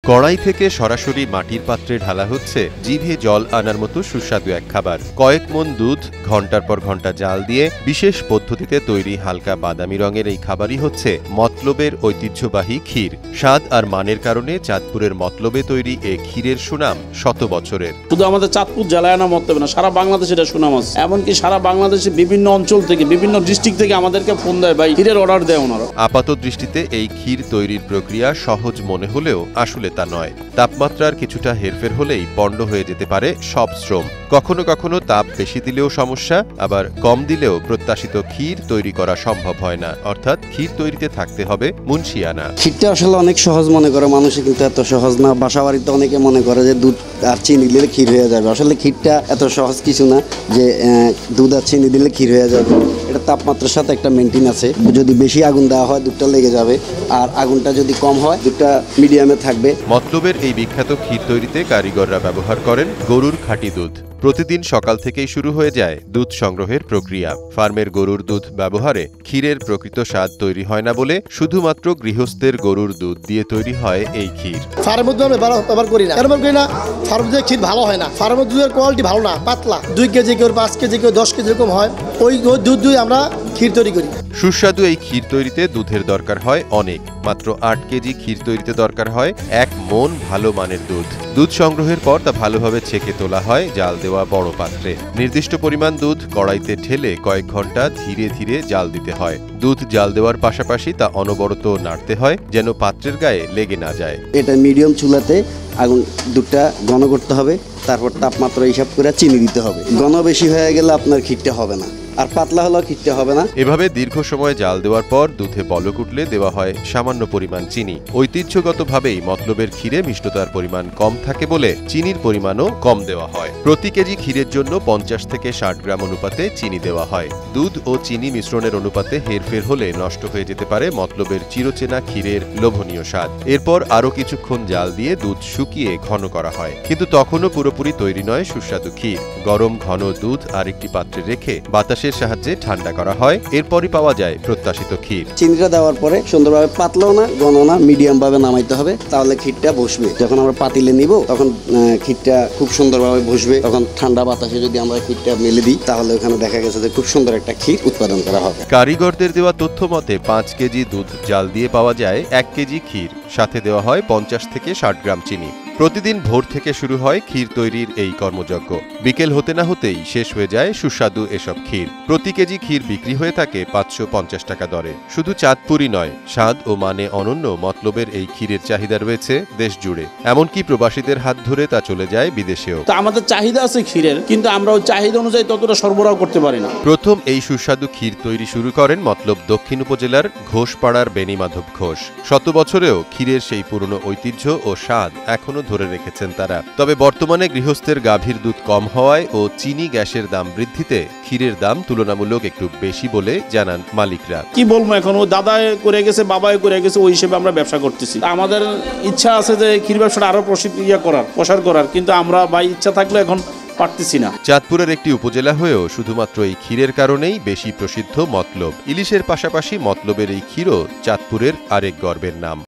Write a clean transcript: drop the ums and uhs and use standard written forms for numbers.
কড়াই থেকে সরাসরি মাটির পাত্রে ঢালা হচ্ছে জিভে জল আনার মতো সুস্বাদু এক খাবার। কয়েক মণ দুধ ঘন্টার পর ঘন্টা জাল দিয়ে বিশেষ পদ্ধতিতে তৈরি হালকা বাদামি রঙের এই খাবারই হচ্ছে মতলবের ঐতিহ্যবাহী ক্ষীর। স্বাদ আর মানের কারণে চাঁদপুরের মতলবে তৈরি এ ক্ষীরের সুনাম শত বছরের। শুধু আমাদের চাঁদপুর জেলায় না, মতলবে না, সারা বাংলাদেশে এটা সুনাম আছে। এমনকি সারা বাংলাদেশে বিভিন্ন অঞ্চল থেকে, বিভিন্ন ডিস্ট্রিক্ট থেকে আমাদেরকে ফোন দেয়, ভাই ক্ষীরের অর্ডার দেয় ওনারা। আপাত দৃষ্টিতে এই ক্ষীর তৈরির প্রক্রিয়া সহজ মনে হলেও আসলে তা নয়। তাপমাত্রার কিছুটা হেরফের হলেই পণ্ড হয়ে যেতে পারে সব শ্রম। কখনো কখনো তাপ বেশি দিলেও সমস্যা, আবার কম দিলেও প্রত্যাশিত ক্ষীর তৈরি করা সম্ভব হয় না। অর্থাৎ ক্ষীর তৈরিতে থাকতে হবে মুনশিয়ানা। ক্ষীরটা আসলে অনেক সহজ মনে করে মানুষে, কিন্তু এত সহজ না। বাসা বাড়িতে অনেকে মনে করে যে দুধ আর চিনি দিলে ক্ষীর হয়ে যাবে। আসলে ক্ষীরটা এত সহজ কিছু না যে দুধ আর চিনি দিলে ক্ষীর হয়ে যাবে। এটা তাপমাত্রার সাথে একটা মেনটেন আছে। যদি বেশি আগুন দেওয়া হয় দুধটা লেগে যাবে, আর আগুনটা যদি কম হয় দুধটা মিডিয়ামে থাকবে। মতলবের এই বিখ্যাত ক্ষীর তৈরিতে কারিগররা ব্যবহার করেন গরুর খাঁটি দুধ। প্রতিদিন সকাল থেকেই শুরু হয়ে যায় দুধ সংগ্রহের প্রক্রিয়া। ফার্মের গরুর দুধ ব্যবহারে ক্ষীরের প্রকৃত স্বাদ তৈরি হয় না বলে শুধুমাত্র গৃহস্থের গরুর দুধ দিয়ে তৈরি হয় এই ক্ষীর। ফার্মের দুধ আমরা ব্যবহার করি না, ফার্মের দুধের ক্ষীর ভালো হয় না। ফার্মের দুধের কোয়ালিটি ভালো না, পাতলা। 2 কেজি কেউ 5 কেজি কেউ 10 কেজি এরকম হয়। ওই দুধ দিয়ে আমরা ক্ষীর তৈরি করি। সুস্বাদু এই ক্ষীর তৈরিতে দুধের দরকার হয় অনেক। মাত্র 8 কেজি ক্ষীর তৈরিতে দরকার হয় 1 মণ ভালো মানের দুধ। দুধ সংগ্রহের পর তা ভালোভাবে ছেঁকে তোলা হয় জাল দেওয়া বড় পাত্রে। নির্দিষ্ট পরিমাণ দুধ কড়াইতে ঢেলে কয়েক ঘন্টা ধীরে ধীরে জাল দিতে হয়। দুধ জাল দেওয়ার পাশাপাশি তা অনবরত নাড়তে হয় যেন পাত্রের গায়ে লেগে না যায়। এটা মিডিয়াম চুলাতে আগুন দুধটা ঘন করতে হবে, তারপর তাপমাত্রা হিসাব করে চিনি দিতে হবে। ঘন বেশি হয়ে গেলে আপনার ক্ষীরটা হবে না, আর পাতলা হলেও ক্ষীরটা হবে না। এভাবে দীর্ঘ সময় জাল দেওয়ার পর দুধে বলক উঠলে দেওয়া হয় সামান্য পরিমাণ চিনি। ঐতিহ্যগতভাবেই মতলবের ক্ষীরে মিষ্টতার পরিমাণ কম থাকে বলে চিনির পরিমাণও কম দেওয়া হয়। প্রতি কেজি ক্ষীরের জন্য 50 থেকে 60 গ্রাম অনুপাতে চিনি দেওয়া হয়। দুধ ও চিনি মিশ্রণের অনুপাতে হেরফের হলে নষ্ট হয়ে যেতে পারে মতলবের চিরচেনা ক্ষীরের লোভনীয় স্বাদ। এরপর আরও কিছুক্ষণ জাল দিয়ে দুধ শুকিয়ে ঘন করা হয়, কিন্তু তখনও পুরোপুরি তৈরি নয় সুস্বাদু ক্ষীর। গরম ঘন দুধ আরেকটি পাত্রে রেখে বাতাসের সাহায্যে ঠান্ডা করা হয়। এরপরই পাওয়া যায় প্রত্যাশিত ক্ষীর। চিনিটা দেওয়ার পরে সুন্দরভাবে পাতলাও না ঘন না মিডিয়াম ভাবে নামাইতে হবে, তাহলে ক্ষীরটা বসবে। যখন আমরা পাতিলে নিব তখন ক্ষীরটা খুব সুন্দরভাবে বসবে। তখন ঠান্ডা বাতাসে যদি আমরা ক্ষীরটা মেলে দিই তাহলে ওখানে দেখা গেছে যে খুব সুন্দর একটা ক্ষীর উৎপাদন করা হবে। কারিগরদের দেওয়া তথ্য মতে 5 কেজি দুধ জাল দিয়ে পাওয়া যায় 1 কেজি ক্ষীর। সাথে দেওয়া হয় 50 থেকে 60 গ্রাম চিনি। প্রতিদিন ভোর থেকে শুরু হয় ক্ষীর তৈরির এই কর্মযজ্ঞ। বিকেল হতে না হতেই শেষ হয়ে যায় সুস্বাদু এসব ক্ষীর। প্রতি কেজি ক্ষীর বিক্রি হয়ে থাকে 550 টাকা দরে। শুধু চাঁদপুরই নয়, স্বাদ ও মানে অনন্য মতলবের এই ক্ষীরের চাহিদা রয়েছে দেশ জুড়ে। এমনকি প্রবাসীদের হাত ধরে তা চলে যায় বিদেশেও। তা আমাদের চাহিদা আছে ক্ষীরের, কিন্তু আমরা ওই চাহিদা অনুযায়ী ততটা সরবরাহ করতে পারি না। প্রথম এই সুস্বাদু ক্ষীর তৈরি শুরু করেন মতলব দক্ষিণ উপজেলার ঘোষপাড়ার বেনিমাধব ঘোষ। শত বছরেও ক্ষীরের সেই পুরনো ঐতিহ্য ও স্বাদ এখনো ধরে রেখেছেন তারা। তবে বর্তমানে গৃহস্থের গাভীর দুধ কম হওয়ায় ও চিনি গ্যাসের দাম বৃদ্ধিতে ক্ষীরের দাম তুলনামূলক একটু বেশি বলে জানান মালিকরা। কি বলবো, এখন ও দাদায় করে গেছে, বাবায় করে গেছে, ওই হিসেবে আমরা ব্যবসা করতেছি। আমাদের ইচ্ছা আছে যে ক্ষীর ব্যবসাটা আরো প্রসার করার, কিন্তু আমরা ভাই ইচ্ছা থাকলে এখন পারতেছি না। চাঁদপুরের একটি উপজেলা হয়েও শুধুমাত্র এই ক্ষীরের কারণেই বেশি প্রসিদ্ধ মতলব। ইলিশের পাশাপাশি মতলবের এই ক্ষীরও চাঁদপুরের আরেক গর্বের নাম।